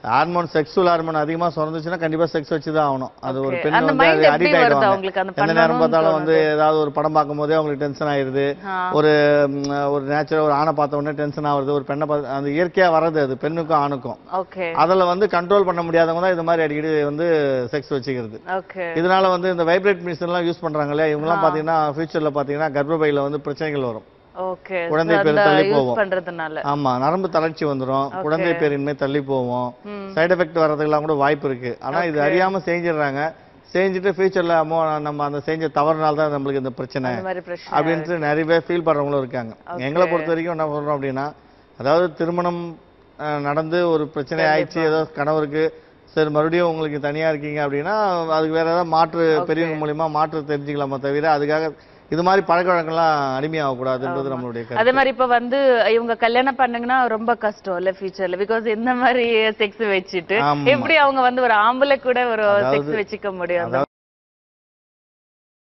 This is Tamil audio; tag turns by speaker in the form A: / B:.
A: ஹார்மோன் செக்ஸுவல் ஹார்மோன் அதிகமா சுரந்துச்சுன்னா கண்டிப்பா செக்ஸ் வச்சு தான் ஆகணும். அது ஒரு பெண்
B: அந்த
A: வந்து
B: மைண்ட்
A: அது
B: எப்படி
A: அடிக்ட்
B: வருது
A: ஆயிடுவாங்க.
B: அவங்களுக்கு அந்த
A: எந்த நேரம்
B: பண்ணணும்னு
A: பார்த்தாலும் வந்து
B: தோணுது?
A: ஏதாவது ஒரு படம் பார்க்கும்போதே அவங்களுக்கு டென்ஷன் ஆயிருது. ஒரு ஒரு நேச்சுரல் ஒரு ஆணை பார்த்த உடனே டென்ஷன் ஆகுது. ஒரு பெண்ணை பார்த்து அந்த இயற்கையா வர்றது அது பெண்ணுக்கும் ஆணுக்கும்.
B: ஓகே
A: அதுல வந்து கண்ட்ரோல் பண்ண முடியாதவங்க தான் இது மாதிரி அடிக்கடி வந்து செக்ஸ் வச்சுக்கிறது.
B: ஓகே
A: இதனால வந்து இந்த வைப்ரேட் மிஷின் எல்லாம் யூஸ் பண்றாங்க இல்லையா, இவங்க எல்லாம் பாத்தீங்கன்னா ஃபியூச்சர்ல பாத்தீங்கன்னா கர்ப்பப்பையில வந்து பிரச்சனைகள் வரும்.
B: ஓகே
A: குழந்தை பேர் தள்ளி
B: யூஸ்
A: போகும்.
B: பண்றதுனால
A: ஆமா, நரம்பு தளர்ச்சி வந்துரும், குழந்தை பேரின்மை தள்ளி போவோம், சைடு எஃபெக்ட் வர்றதுக்கெல்லாம் கூட வாய்ப்பு இருக்கு. ஆனா இது அறியாம செஞ்சிடறாங்க. செஞ்சுட்டு ஃபியூச்சர்ல நம்ம அந்த செஞ்ச தவறுனால தான் நம்மளுக்கு இந்த பிரச்சனை
B: அந்த மாதிரி பிரச்சனை
A: அப்படின்ட்டு நிறைய பேர் ஃபீல் பண்றவங்களும் இருக்காங்க. எங்களை பொறுத்த வரைக்கும் என்ன சொல்றோம் அப்படின்னா, அதாவது திருமணம் நடந்து ஒரு பிரச்சனை ஆயிடுச்சு, ஏதோ கணவருக்கு சரி மறுபடியும் உங்களுக்கு தனியா இருக்கீங்க அப்படின்னா அதுக்கு வேற ஏதாவது மாற்று பெரியவங்க மூலியமா மாற்று தெரிஞ்சுக்கலாமா தவிர அதுக்காக இது மாதிரி பழக்க வழக்கம்லாம் அடிமையாக கூடாதுன்றது நம்மளுடைய கருத்து.
B: அதே மாதிரி இப்ப வந்து இவங்க கல்யாணம் பண்ணாங்கன்னா ரொம்ப கஷ்டம் இல்ல ஃபியூச்சர்ல, பிகாஸ் இந்த மாதிரி செக்ஸ் வச்சுட்டு எப்படி அவங்க வந்து ஒரு ஆம்பளை கூட ஒரு செக்ஸ் வச்சுக்க முடியும்?